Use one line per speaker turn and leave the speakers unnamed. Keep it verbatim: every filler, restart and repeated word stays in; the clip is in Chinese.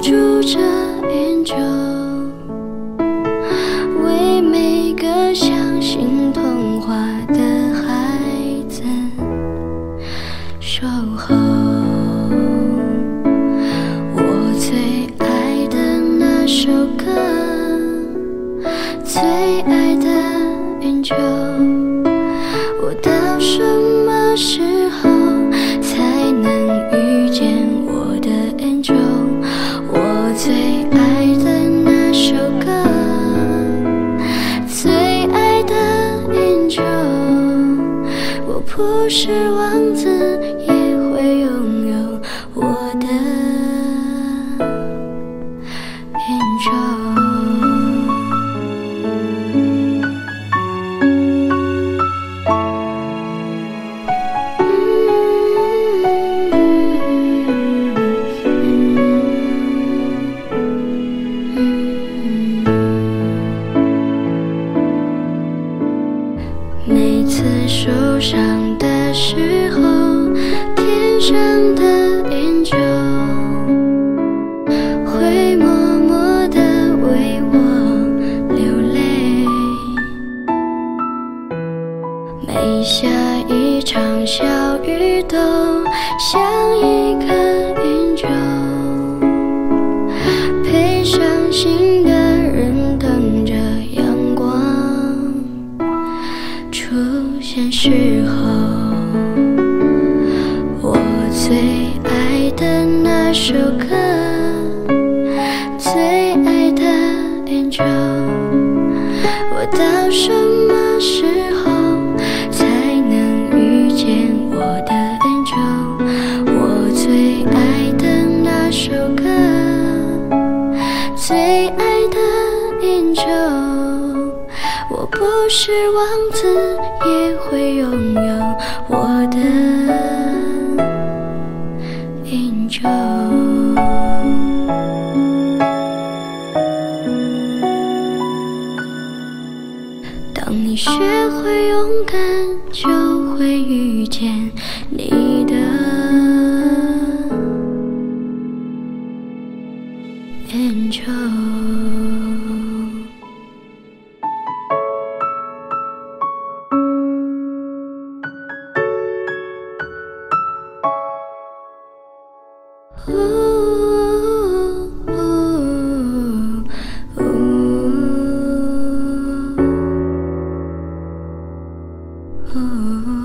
住着研究，为每个相信童话的孩子守候。我最爱的那首歌，最爱的研究，我到什么时候才能遇见我的 angel？ 我最爱的那首歌，最爱的 angel， 我不是王子，也会拥有我的 angel。每次受伤的时候，天上的 angel 会默默地为我流泪。每下一场小雨都像一个 angel， 陪伤心的人等着阳光出现时候。我最爱的那首歌，最爱的 angel， 我到什么时候才能遇见我的 angel？ 我最爱的那首歌，最爱的 angel， 我不是王子，也会拥有我的 angel。 当你学会勇敢，就会遇见你的 angel。Ooh, ooh, ooh, ooh.